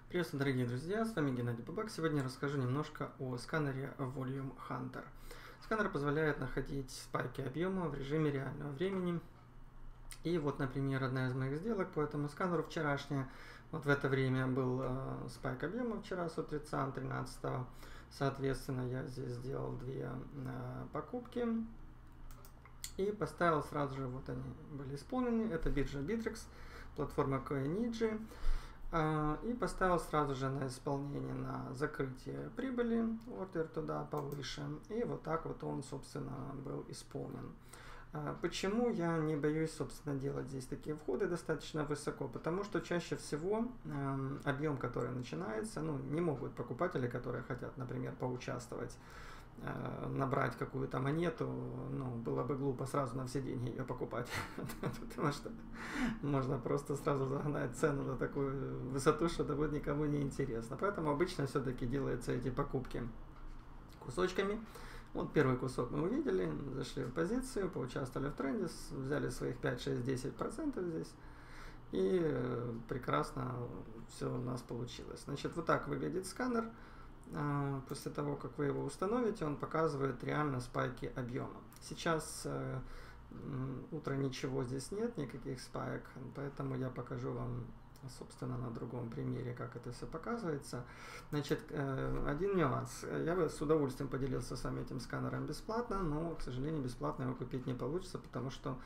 Приветствую, дорогие друзья, с вами Геннадий Бабак. Сегодня я расскажу немножко о сканере Volume Hunter. Сканер позволяет находить спайки объема в режиме реального времени. И вот, например, одна из моих сделок по этому сканеру вчерашняя. Вот в это время был спайк объема вчера с утреца 13. Соответственно, я здесь сделал две покупки. И поставил сразу же, вот они были исполнены. Это биржа Bittrex, платформа Coinbase. И поставил сразу же на исполнение, на закрытие прибыли, ордер туда повыше. И вот так вот он, собственно, был исполнен. Почему я не боюсь, собственно, делать здесь такие входы достаточно высоко? Потому что чаще всего объем, который начинается, не могут покупатели, которые хотят, например, поучаствовать, набрать какую-то монету, было бы глупо сразу на все деньги ее покупать, потому что можно просто сразу загнать цену на такую высоту, что это будет никому не интересно. Поэтому обычно все-таки делаются эти покупки кусочками. Вот первый кусок мы увидели, зашли в позицию, поучаствовали в тренде, взяли своих 5, 6, 10% здесь. И прекрасно все у нас получилось. Значит, вот так выглядит сканер. После того, как вы его установите, он показывает реально спайки объема. Сейчас утро ничего здесь нет, никаких спаек, поэтому я покажу вам, собственно, на другом примере, как это все показывается. Значит, один нюанс. Я бы с удовольствием поделился с вами этим сканером бесплатно, но, к сожалению, бесплатно его купить не получится, потому что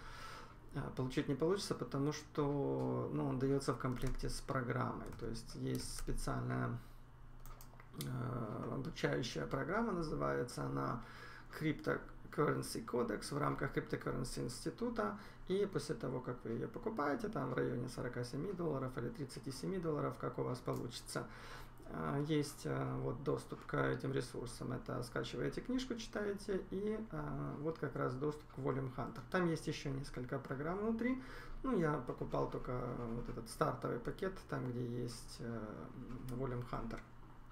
он дается в комплекте с программой. То есть есть специальная обучающая программа, называется она Cryptocurrency Codex в рамках Cryptocurrency института. И после того, как вы ее покупаете, там в районе $47 или $37, как у вас получится, есть вот доступ к этим ресурсам. Это скачиваете книжку, читаете, и вот как раз доступ к Volume Hunter. Там есть еще несколько программ внутри. Я покупал только вот этот стартовый пакет, там где есть Volume Hunter.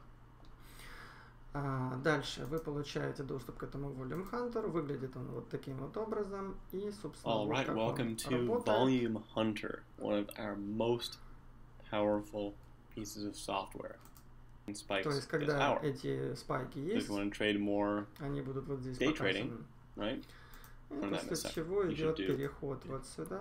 Дальше вы получаете доступ к этому Volume Hunter. Выглядит он вот таким вот образом. И, собственно, Alright, welcome to Volume Hunter, one of our most powerful pieces of software. Spikes То есть, когда эти спайки есть, они будут вот здесь показаны. Right? И после чего идет переход вот сюда.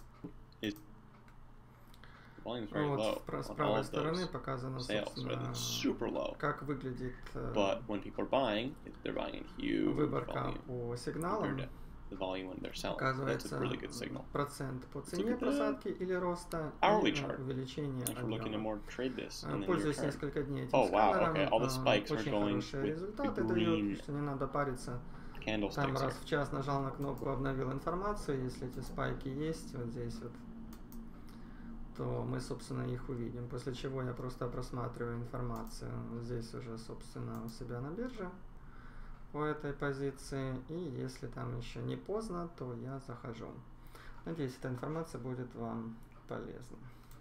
Вот с правой стороны показано, собственно, как выглядит выборка по сигналам. Оказывается, процент по цене просадки или роста и увеличение объема. Пользуясь несколько дней этим сканером, очень хорошие результаты дают, что не надо париться. Там раз в час нажал на кнопку «Обновил информацию», если эти спайки есть, вот здесь вот, то мы, собственно, их увидим. После чего я просто просматриваю информацию здесь уже, собственно, у себя на бирже по этой позиции. И если там еще не поздно, то я захожу. Надеюсь, эта информация будет вам полезна.